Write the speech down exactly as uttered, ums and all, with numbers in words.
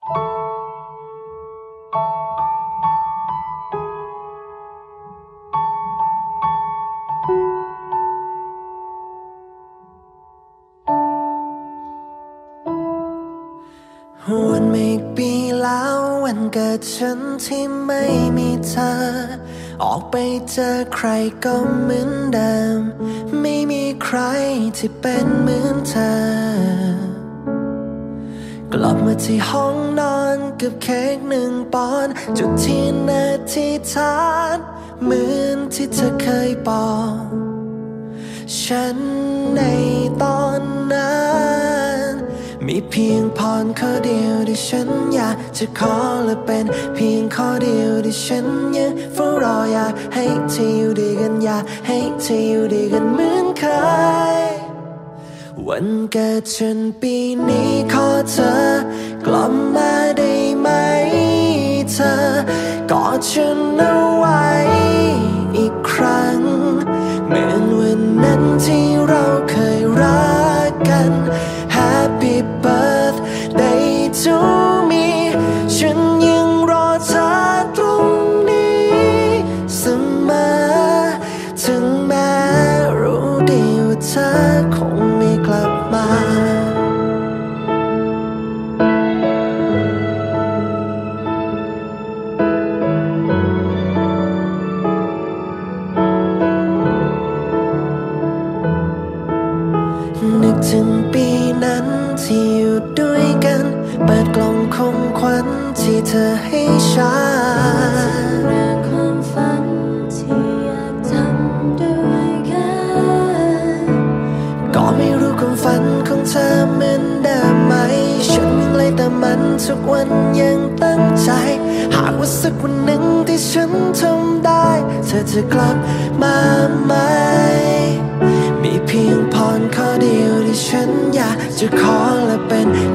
วนมาอีกปีแล้ววันเกิดฉันที่ไม่มีเธอออกไปเจอใครก็เหมือนเดิมไม่มีใครที่เป็นเหมือนเธอกลับมาที่ห้องนอนกับเค้กหนึ่งปอนด์จุดที่นาทีทานเหมือนที่เธอเคยบอกฉันในตอนนั้นมีเพียงพรข้อเดียวที่ฉันอยากจะขอและเป็นเพียงข้อเดียวที่ฉันยังเฝ้ารออยากให้เธออยู่ด้วยกันอยากให้เธออยู่ด้วยกันเหมือนเคยวันเกิดฉันปีนี้ขอเธอกลับมาได้ไหมเธอกอดฉันเอาไว้อีกครั้งเหมือนวันนั้นที่เราเคยรักกัน Happy birthday to me ฉันยังรอเธอตรงนี้เสมอถึงแม้รู้ดีว่าเธอคงไม่กลับมานึกถึงปีนั้นที่อยู่ด้วยกันเปิดกล่องของขวัญที่เธอให้ฉันเรื่องความฝันที่อยากทำด้วยกันก็ไม่รู้ความฝันของเธอเหมือนเดิมไหมฉันยังเลยแต่มันทุกวันยังตั้งใจหากว่าสักวันหนึ่งที่ฉันทำได้เธอจะกลับมาไหมมีเพียงพรข้อเดียวที่ฉันอยากจะขอและเป็น